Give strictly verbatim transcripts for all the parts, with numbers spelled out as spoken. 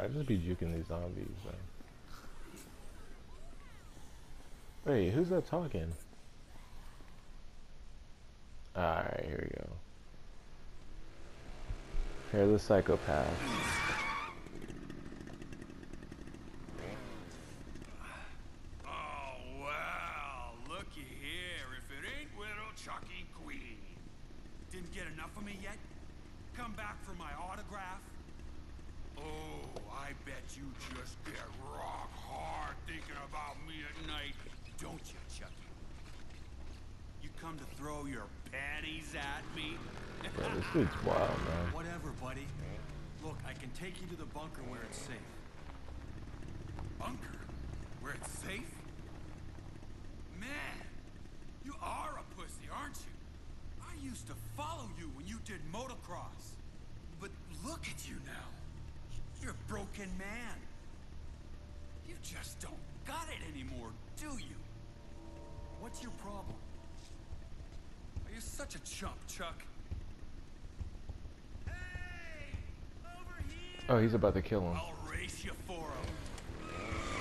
I just be juking these zombies, man. Wait, who's that talking? Alright, here we go. Here are the psychopaths. Oh, well, looky here. If it ain't little Chucky Queen. Didn't get enough of me yet? Come back for my autograph? Oh, I bet you just get rock hard thinking about me at night, don't you, Chucky? You come to throw your panties at me? Bro, this dude's wild, man. Whatever, buddy. Look, I can take you to the bunker where it's safe. Bunker? Where it's safe? Man, you are a pussy, aren't you? I used to follow you when you did motocross. But look at you now. You're a broken man. You just don't got it anymore, do you? What's your problem? Are you such a chump, Chuck? Hey! Over here! Oh, he's about to kill him. I'll race you for him.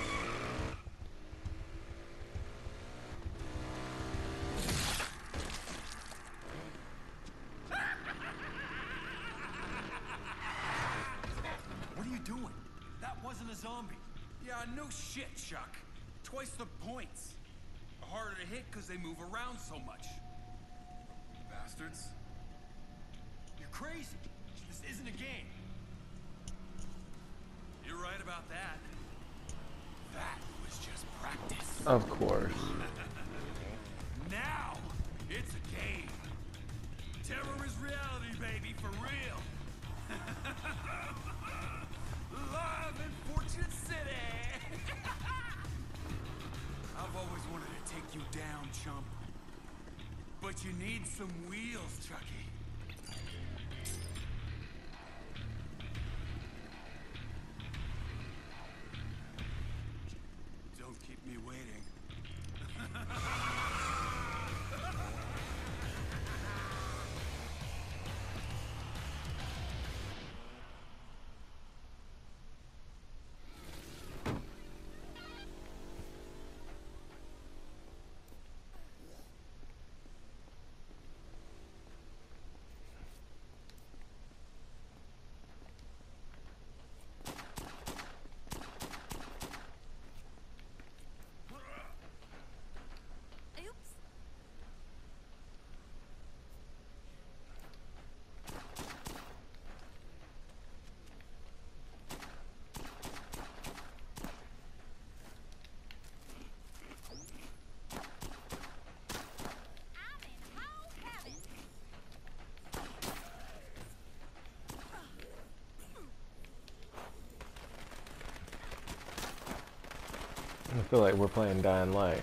What are you doing? That wasn't a zombie. Yeah, no shit, Chuck. Twice the points. Harder to hit because they move around so much. Bastards. You're crazy. This isn't a game. You're right about that. That was just practice. Of course. Now, it's a game. Terror is reality, baby, for real. Live in Fortune City. I've always wanted to take you down, chump. But you need some wheels, Chucky. Don't keep me waiting. I feel like we're playing Dying Light.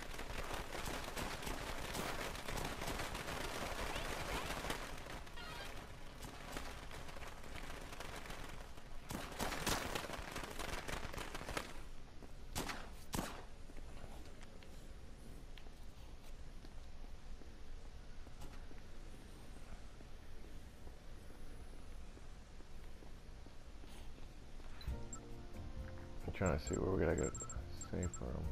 I'm trying to see where we gotta go. Safe room.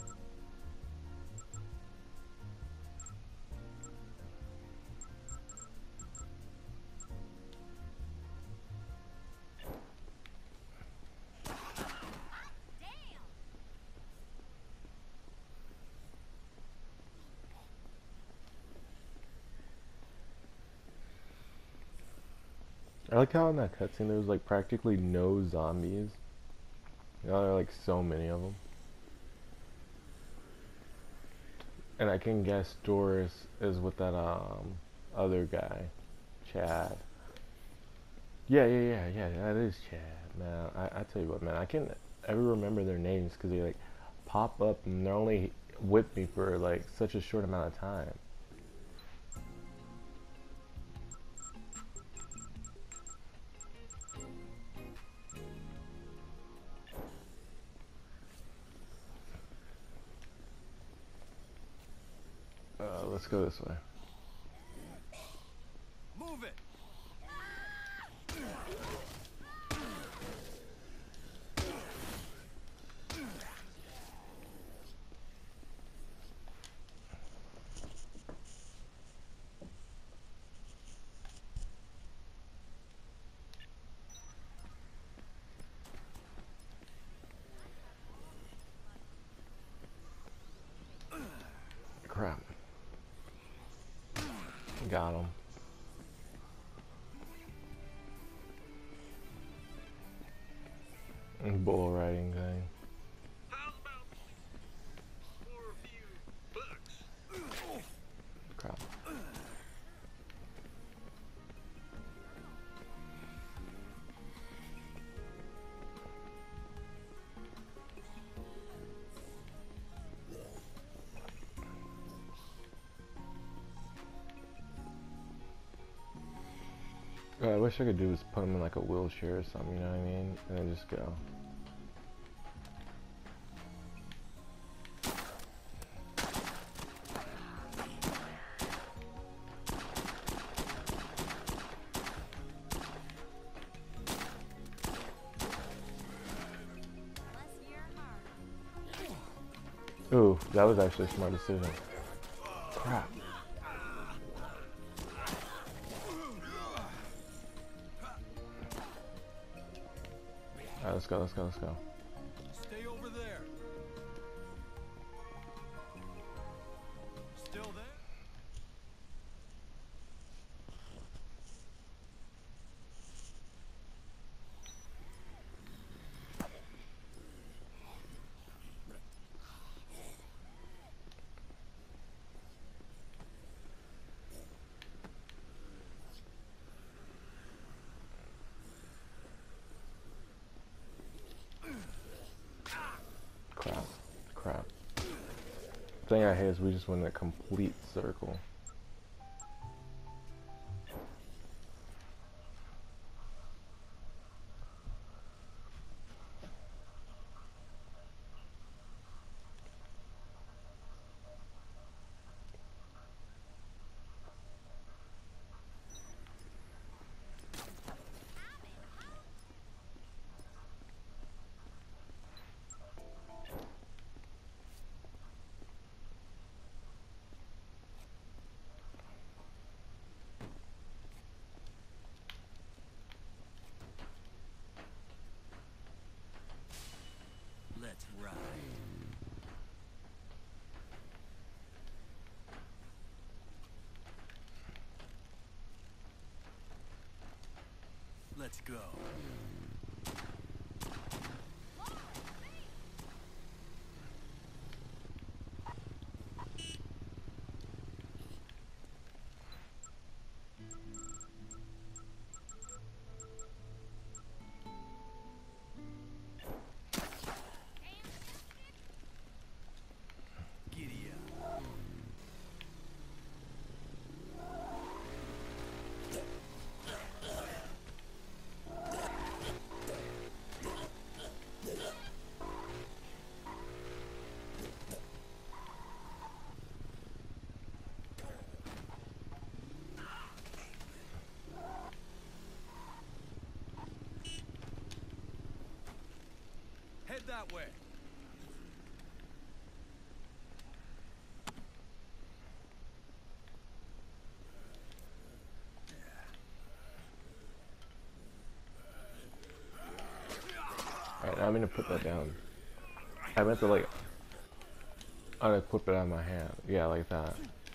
I like how in that cutscene there was like practically no zombies. You know, there are like so many of them. And I can guess Doris is with that um other guy, Chad. Yeah, yeah, yeah, yeah. That is Chad, man. I, I tell you what, man. I can't ever remember their names because they like pop up and they're only with me for like such a short amount of time. Uh, let's go this way. Move it. Got him. Bull riding thing. Crap. What I wish I could do is put him in like a wheelchair or something, you know what I mean? And then just go. Ooh, that was actually a smart decision. Crap. Alright, let's go, let's go, let's go. Stay over there. Still there? Crap. Crap. The thing I hate is we just went in a complete circle. Let's ride. Let's go. Giddy up. Head that way. Alright, now I'm gonna put that down. I meant to like unequip it out of my hand. Yeah, like that.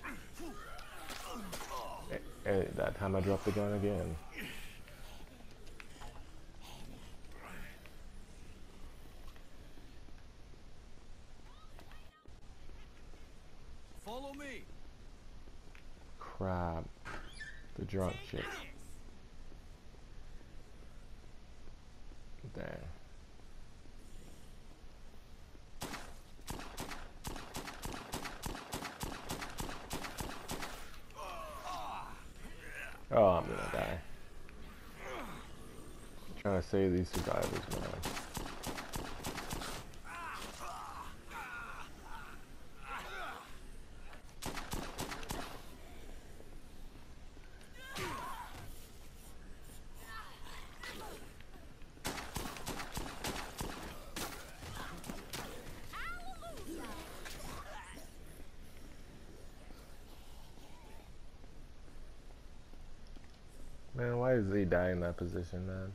And that time I dropped the gun again. Follow me. Crap. The drunk chick. Dang. Oh, I'm gonna die. I'm trying to save these survivors, man. Man, why does he die in that position, man?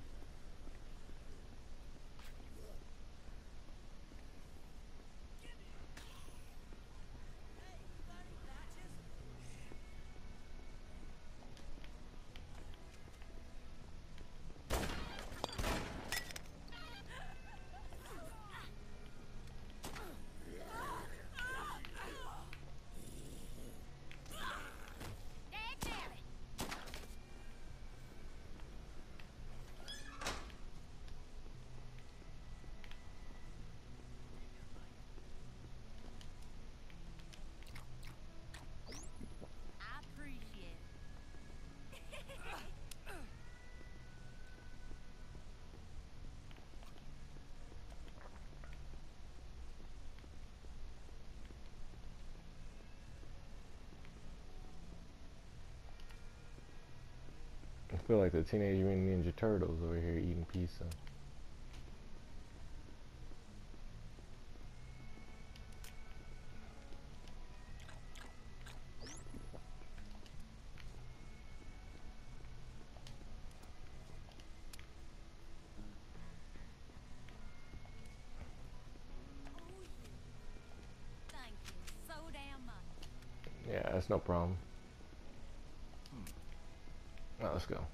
feel like the Teenage Mutant Ninja Turtles over here eating pizza. Thank you so damn much. Yeah, that's no problem. Now let's go.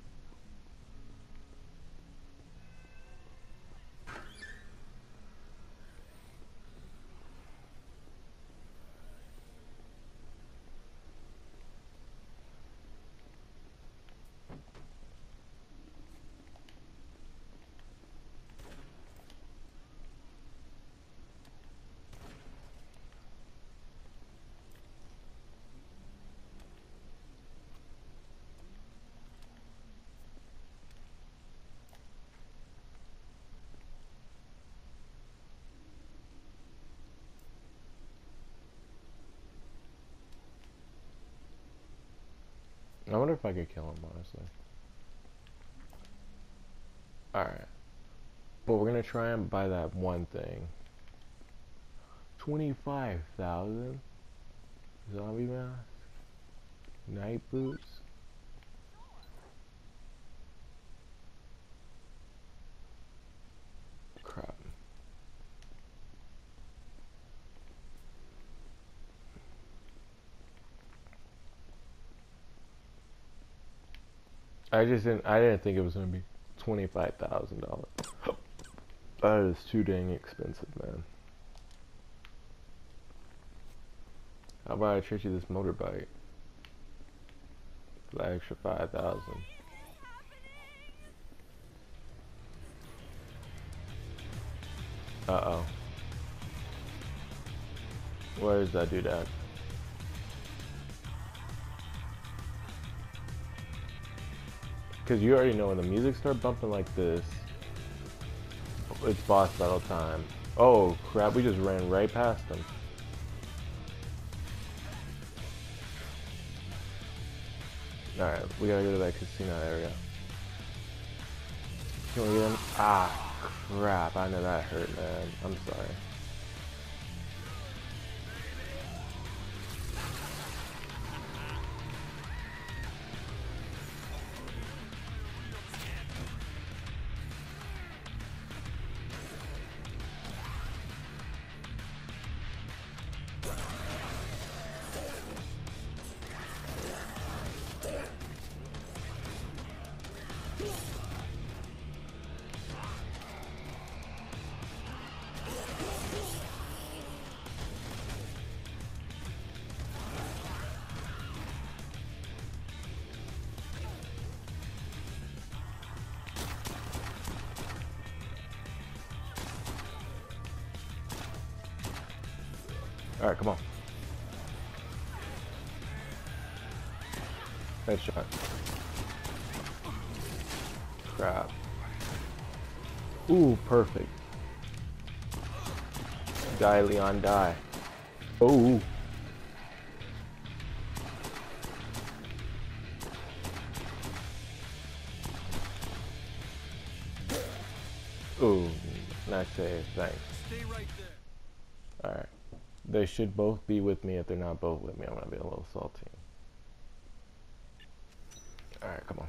I wonder if I could kill him, honestly. Alright. But we're gonna try and buy that one thing. twenty-five thousand? Zombie mask? Night boots? Crap. I just didn't I didn't think it was gonna be twenty-five thousand dollars. That is too dang expensive, man. How about I trade you this motorbike for that extra five thousand? Uh oh. Where is that dude at? Because you already know when the music starts bumping like this, it's boss battle time. Oh crap, we just ran right past him. Alright, we gotta go to that casino area. Can we get him? Ah, crap, I know that hurt, man. I'm sorry. Alright, come on. Headshot. Crap. Ooh, perfect. Die, Leon, die. Oh. Ooh, nice save, thanks. Stay right there. Alright. They should both be with me. If they're not both with me, I'm gonna be a little salty. Alright, come on.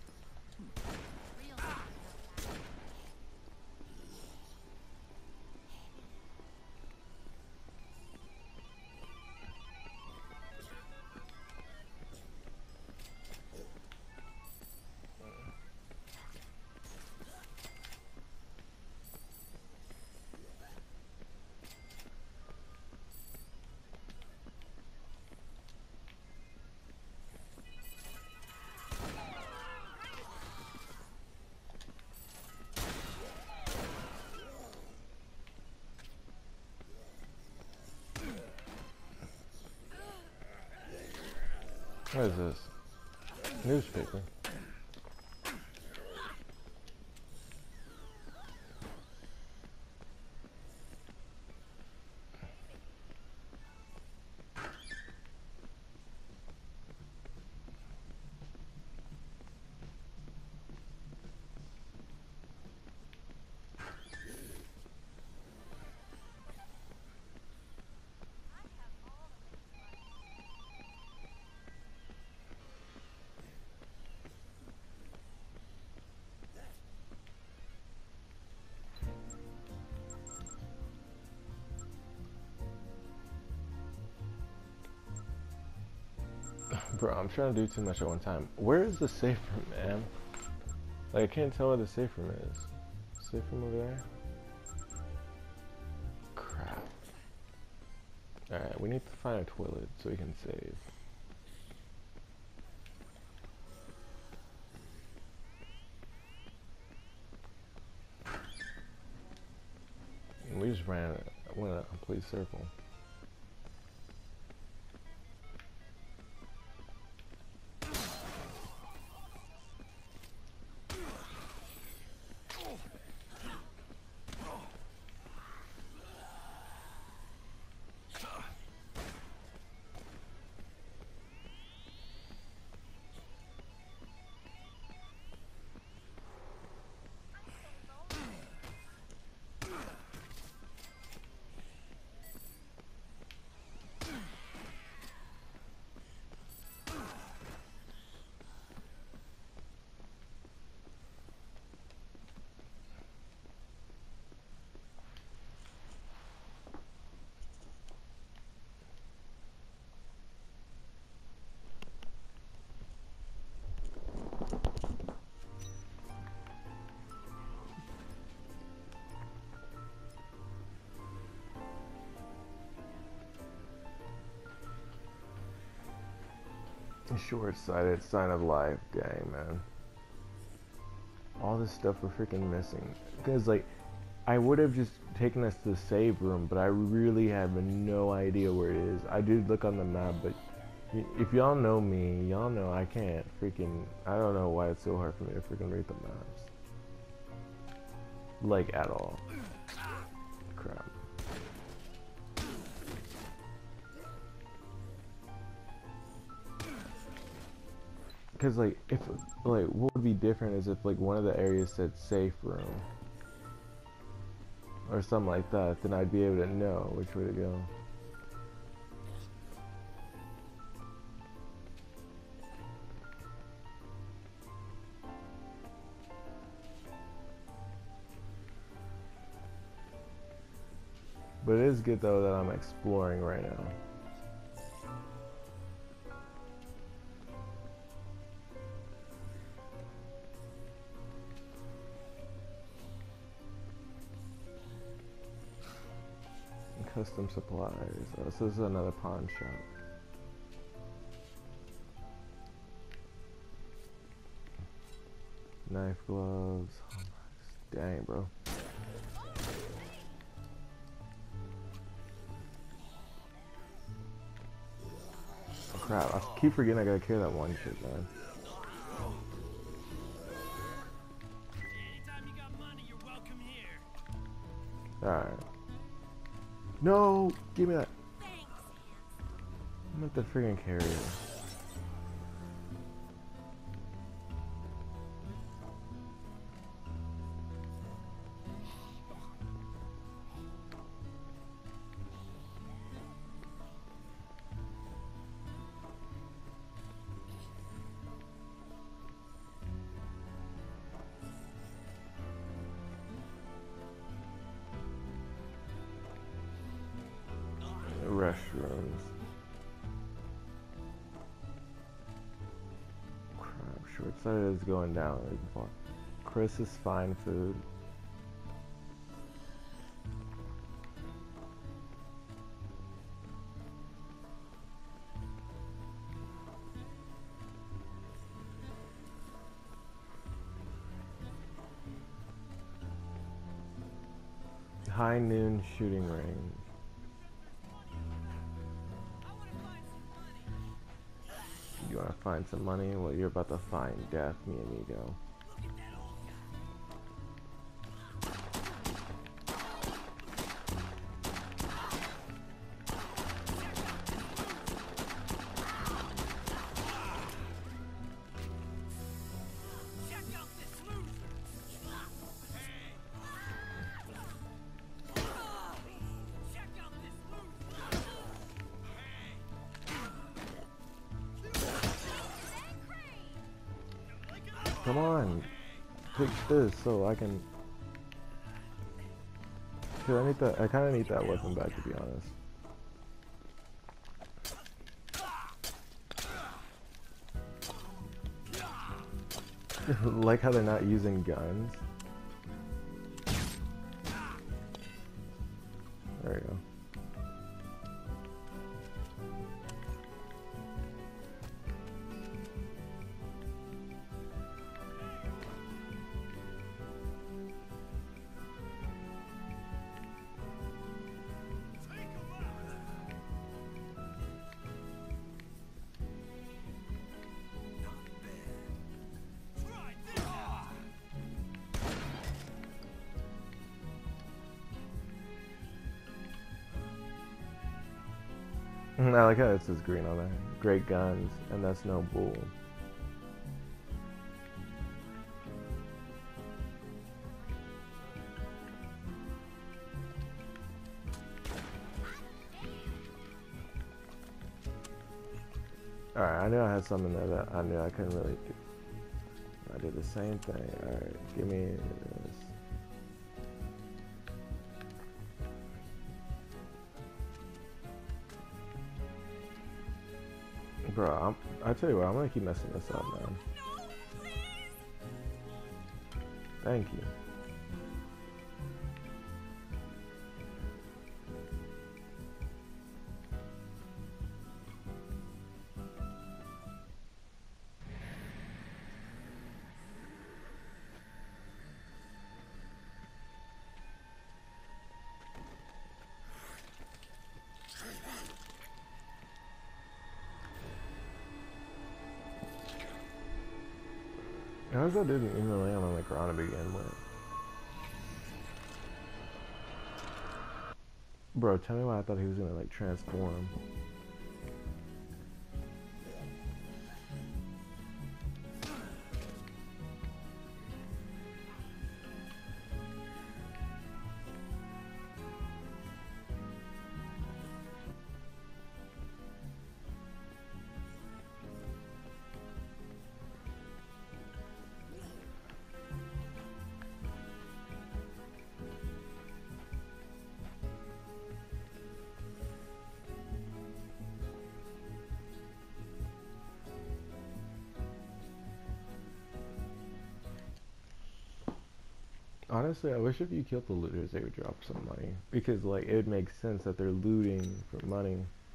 What is this? Newspaper. Bro, I'm trying to do too much at one time. Where is the safe room, man? Like, I can't tell where the safe room is. Safe room over there? Crap. Alright, we need to find a toilet so we can save. And we just ran, went a complete circle. Short-sighted sign of life, dang man. All this stuff we're freaking missing. Because like, I would have just taken us to the save room, but I really have no idea where it is. I did look on the map, but if y'all know me, y'all know I can't freaking, I don't know why it's so hard for me to freaking read the maps. Like, at all. Crap. Because like, if like, what would be different is if like one of the areas said safe room or something like that, then I'd be able to know which way to go. But it is good though that I'm exploring right now. Custom supplies. Oh, so this is another pawn shop. Knife, gloves. Oh my, dang, bro. Oh, crap, I keep forgetting I gotta carry that one shit, man. Alright. No! Give me that! I'm at the friggin' carrier. Restrooms. Crap, short-sighted is going down. Chris is fine food. High noon shooting range. You wanna find some money? Well, you're about to find death, mi amigo. Come on, take this so I can. Cause I need that. I kind of need that weapon back, to be honest. Like how they're not using guns. There we go. I like how it says green on there. Great guns, and that's no bull. Alright, I knew I had something there that I knew I couldn't really do. I did the same thing. Alright, give me this. Bro, I'm, I tell you what, I'm gonna keep messing this up, man. Thank you. I also didn't even land on the ground to begin with. Bro, tell me why I thought he was gonna like transform. Honestly, I wish if you killed the looters, they would drop some money. Because, like, it would make sense that they're looting for money.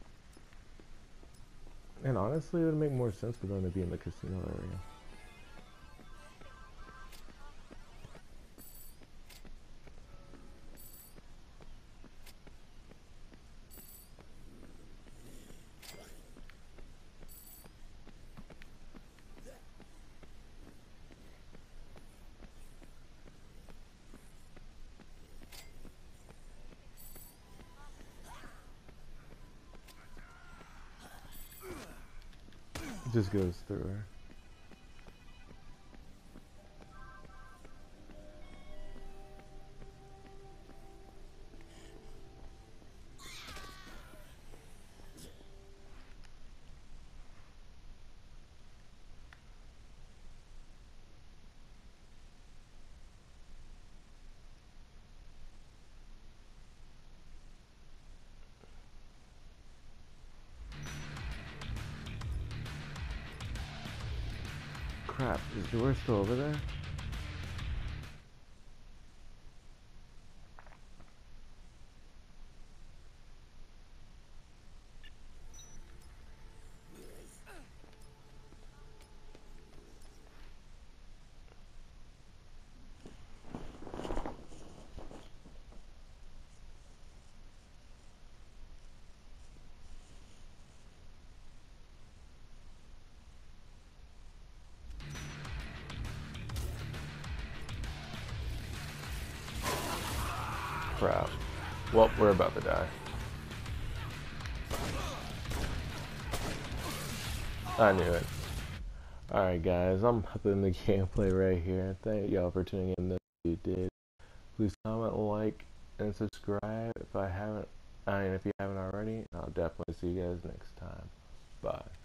And honestly, it would make more sense for them to be in the casino area. It just goes through her. Crap, is Doris still over there? Crap. Well, we're about to die. I knew it. Alright guys, I'm putting the gameplay right here. Thank y'all for tuning in. If you did, please comment, like, and subscribe if I haven't, I mean if you haven't already. I'll definitely see you guys next time. Bye.